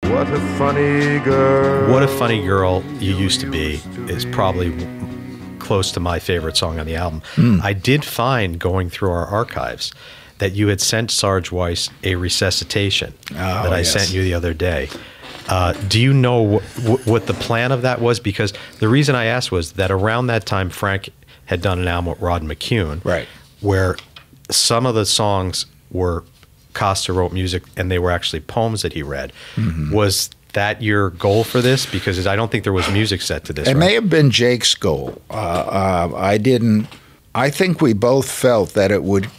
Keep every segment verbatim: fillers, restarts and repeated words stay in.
What a funny girl. What a Funny Girl You Used to Be is probably close to my favorite song on the album. Mm. I did find, going through our archives, that you had sent Sarge Weiss a resuscitation oh, that I yes. sent you the other day. Uh, do you know w what the plan of that was? Because the reason I asked was that around that time, Frank had done an album with Rod McCune, right, where some of the songs were Costa wrote music, and they were actually poems that he read. Mm-hmm. Was that your goal for this? Because I don't think there was music set to this. It right? may have been Jake's goal. Uh, uh, I didn't. I think we both felt that it would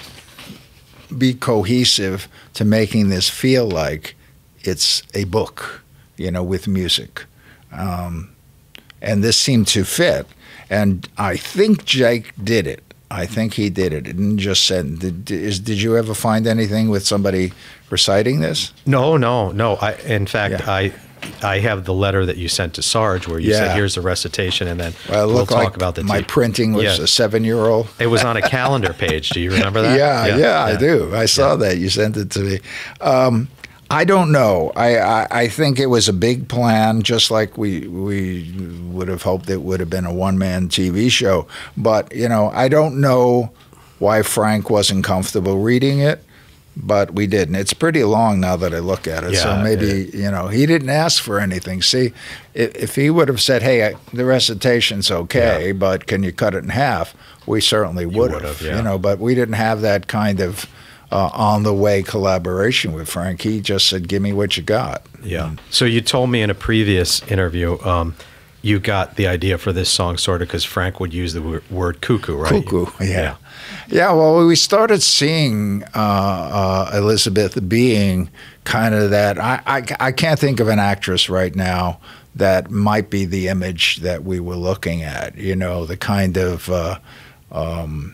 be cohesive to making this feel like it's a book, you know, with music. Um, and this seemed to fit. And I think Jake did it. I think he did it. It didn't just said, did, is, did you ever find anything with somebody reciting this? No, no, no. I, in fact, Yeah. I I have the letter that you sent to Sarge where you Yeah. said, here's the recitation, and then Well, it we'll looked talk like about the my tape. printing was Yeah. a seven-year-old. It was on a calendar page. Do you remember that? Yeah, yeah, yeah, I do. I saw Yeah. that. You sent it to me. Um, I don't know. I, I, I think it was a big plan, just like we we would have hoped it would have been a one-man T V show. But, you know, I don't know why Frank wasn't comfortable reading it, but we didn't. It's pretty long now that I look at it. Yeah, so maybe, it, you know, he didn't ask for anything. See, if, if he would have said, hey, I, the recitation's okay, yeah. but can you cut it in half, we certainly would have, yeah. you know, but we didn't have that kind of Uh, on-the-way collaboration with Frank. He just said, give me what you got. Yeah. And so you told me in a previous interview um, you got the idea for this song sort of because Frank would use the word, word cuckoo, right? Cuckoo, yeah. Yeah, yeah well, we started seeing uh, uh, Elizabeth being kind of that. I, I, I can't think of an actress right now that might be the image that we were looking at, you know, the kind of uh, um,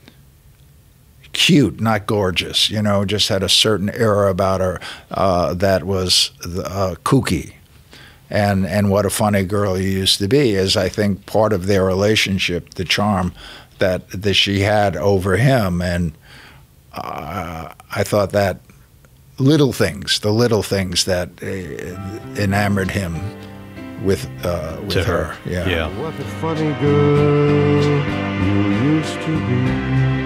cute, not gorgeous, you know, just had a certain era about her uh, that was uh, kooky. And and what a funny girl you used to be is, I think, part of their relationship, the charm that, that she had over him. And uh, I thought that little things, the little things that uh, enamored him with, uh, with to her. her. Yeah. yeah. What a funny girl you used to be.